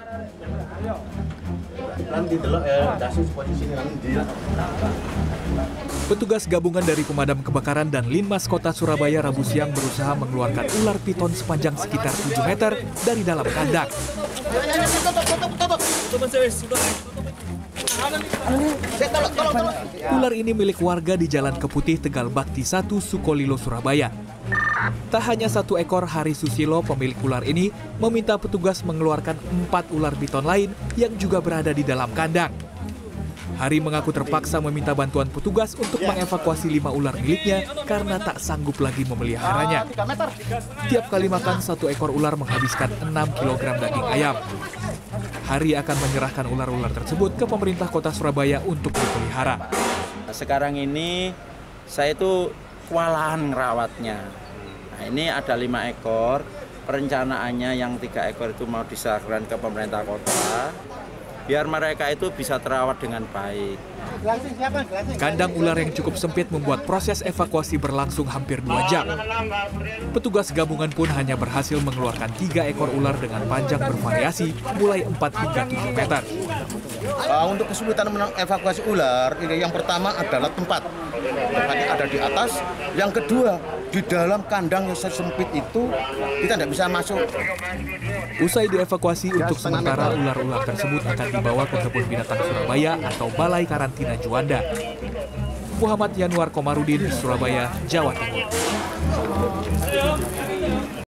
Petugas gabungan dari pemadam kebakaran dan Linmas Kota Surabaya Rabu siang berusaha mengeluarkan ular piton sepanjang sekitar 7 meter dari dalam kandang. Ular ini milik warga di Jalan Keputih, Tegal Bakti 1, Sukolilo, Surabaya. Tak hanya satu ekor, Hari Susilo, pemilik ular ini, meminta petugas mengeluarkan 4 ular piton lain yang juga berada di dalam kandang. Hari mengaku terpaksa meminta bantuan petugas untuk mengevakuasi 5 ular miliknya karena tak sanggup lagi memeliharanya. Tiap kali makan, 1 ekor ular menghabiskan 6 kg daging ayam. Hari akan menyerahkan ular-ular tersebut ke pemerintah kota Surabaya untuk dipelihara. Sekarang ini saya itu kewalahan ngerawatnya. Nah, ini ada 5 ekor, perencanaannya yang 3 ekor itu mau diserahkan ke pemerintah kota, biar mereka itu bisa terawat dengan baik. Kandang ular yang cukup sempit membuat proses evakuasi berlangsung hampir 2 jam. Petugas gabungan pun hanya berhasil mengeluarkan 3 ekor ular dengan panjang bervariasi, mulai 4 hingga 7 meter. Untuk kesulitan mengevakuasi ular, ini yang pertama adalah tempatnya ada di atas. Yang kedua, di dalam kandang yang sesempit itu kita tidak bisa masuk. Usai dievakuasi, untuk sementara ular-ular tersebut akan dibawa ke Kebun Binatang Surabaya atau Balai Karantina Juanda. Muhammad Yanuar Komarudin, Surabaya, Jawa Timur.